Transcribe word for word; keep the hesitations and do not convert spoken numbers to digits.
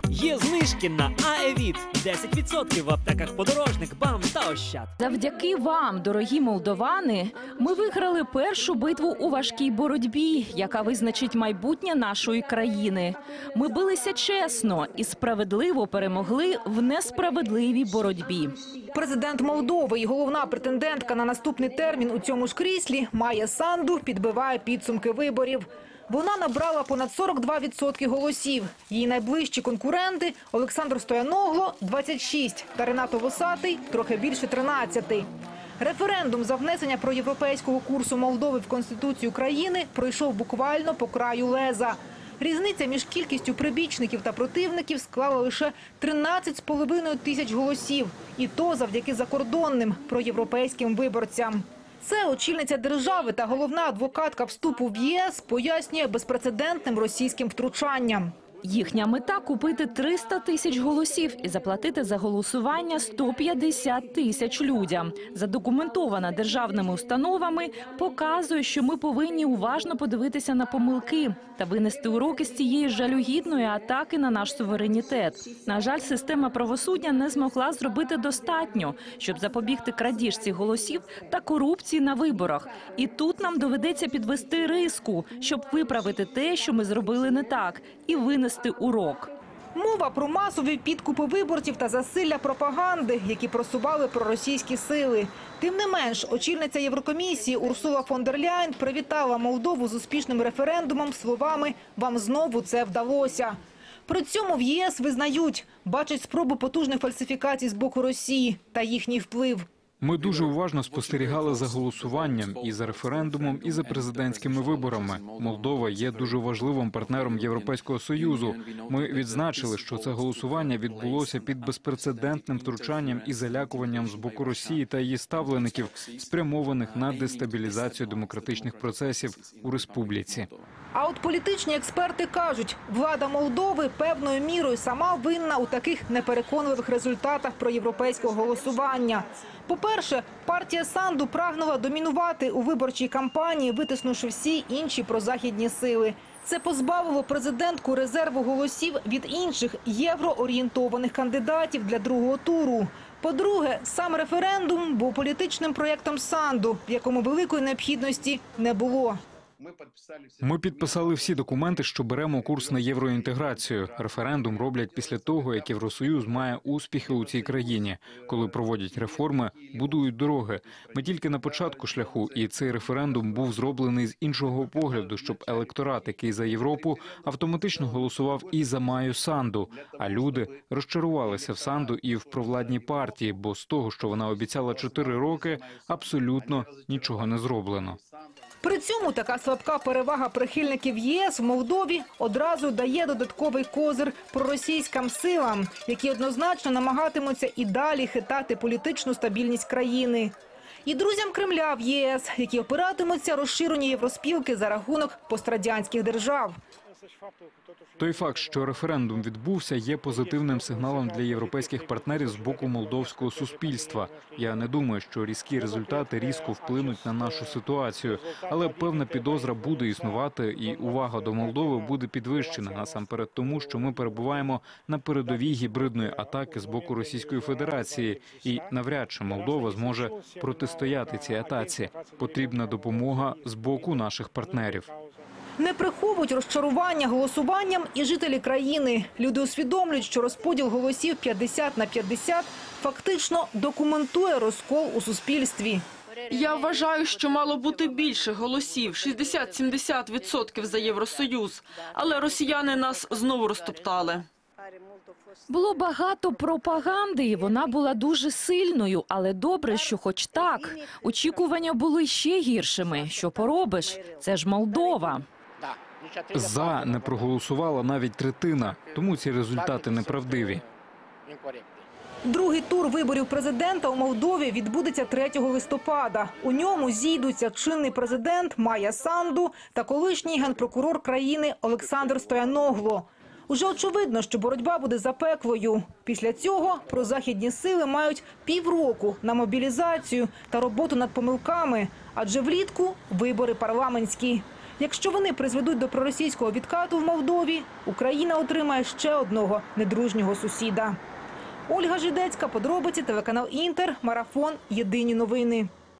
Є знижки на АЕВІТ. десять відсотків в аптеках «Подорожник», «БАМ» та «Ощад». Завдяки вам, дорогі молдовани, ми виграли першу битву у важкій боротьбі, яка визначить майбутнє нашої країни. Ми билися чесно і справедливо перемогли в несправедливій боротьбі. Президент Молдови і головна претендентка на наступний термін у цьому ж кріслі Майя Санду підбиває підсумки виборів. Вона набрала понад сорок два відсотки голосів. Її найближчі конкуренти – Олександр Стояногло – двадцять шість та Ренато Восатий – трохи більше тринадцять. Референдум за внесення проєвропейського курсу Молдови в Конституцію країни пройшов буквально по краю леза. Різниця між кількістю прибічників та противників склала лише тринадцять з половиною тисяч голосів. І то завдяки закордонним проєвропейським виборцям. Це очільниця держави та головна адвокатка вступу в ЄС пояснює безпрецедентним російським втручанням. Їхня мета – купити триста тисяч голосів і заплатити за голосування сто п'ятдесят тисяч людям. Задокументована державними установами, показує, що ми повинні уважно подивитися на помилки та винести уроки з цієї жалюгідної атаки на наш суверенітет. На жаль, система правосуддя не змогла зробити достатньо, щоб запобігти крадіжці голосів та корупції на виборах. І тут нам доведеться підвести риску, щоб виправити те, що ми зробили не так, і винести урок. Мова про масові підкупи виборців та засилля пропаганди, які просували проросійські сили. Тим не менш, очільниця Єврокомісії Урсула фон дер Ляєн привітала Молдову з успішним референдумом словами «Вам знову це вдалося». При цьому в ЄС визнають, бачать спробу потужних фальсифікацій з боку Росії та їхній вплив. Ми дуже уважно спостерігали за голосуванням і за референдумом, і за президентськими виборами. Молдова є дуже важливим партнером Європейського Союзу. Ми відзначили, що це голосування відбулося під безпрецедентним втручанням і залякуванням з боку Росії та її ставлеників, спрямованих на дестабілізацію демократичних процесів у республіці. А от політичні експерти кажуть, влада Молдови певною мірою сама винна у таких непереконливих результатах проєвропейського голосування. По-перше, партія Санду прагнула домінувати у виборчій кампанії, витиснувши всі інші прозахідні сили. Це позбавило президентку резерву голосів від інших євроорієнтованих кандидатів для другого туру. По-друге, сам референдум був політичним проєктом Санду, в якому великої необхідності не було. Ми підписали всі документи, що беремо курс на євроінтеграцію. Референдум роблять після того, як Євросоюз має успіхи у цій країні. Коли проводять реформи, будують дороги. Ми тільки на початку шляху, і цей референдум був зроблений з іншого погляду, щоб електорат, який за Європу, автоматично голосував і за Майю Санду. А люди розчарувалися в Санду і в провладній партії, бо з того, що вона обіцяла чотири роки, абсолютно нічого не зроблено. При цьому така слабка перевага прихильників ЄС в Молдові одразу дає додатковий козир проросійським силам, які однозначно намагатимуться і далі хитати політичну стабільність країни. І друзям Кремля в ЄС, які опиратимуться розширенню євроспілки за рахунок пострадянських держав. Той факт, що референдум відбувся, є позитивним сигналом для європейських партнерів з боку молдовського суспільства. Я не думаю, що різкі результати різко вплинуть на нашу ситуацію, але певна підозра буде існувати і увага до Молдови буде підвищена, насамперед тому, що ми перебуваємо на передовій гібридної атаки з боку Російської Федерації, і навряд чи Молдова зможе протистояти цій атаці. Потрібна допомога з боку наших партнерів. Не приховують розчарування голосуванням і жителі країни. Люди усвідомлюють, що розподіл голосів п'ятдесят на п'ятдесят фактично документує розкол у суспільстві. Я вважаю, що мало бути більше голосів – шістдесят-сімдесят відсотків за Євросоюз. Але росіяни нас знову розтоптали. Було багато пропаганди, і вона була дуже сильною, але добре, що хоч так. Очікування були ще гіршими. Що поробиш? Це ж Молдова. «За» не проголосувала навіть третина, тому ці результати неправдиві. Другий тур виборів президента у Молдові відбудеться третього листопада. У ньому зійдуться чинний президент Майя Санду та колишній генпрокурор країни Олександр Стояногло. Уже очевидно, що боротьба буде запеклою. Після цього прозахідні сили мають півроку на мобілізацію та роботу над помилками, адже влітку вибори парламентські. Якщо вони призведуть до проросійського відкату в Молдові, Україна отримає ще одного недружнього сусіда. Ольга Жидецька, подробиці, телеканал Інтер, Марафон, Єдині новини.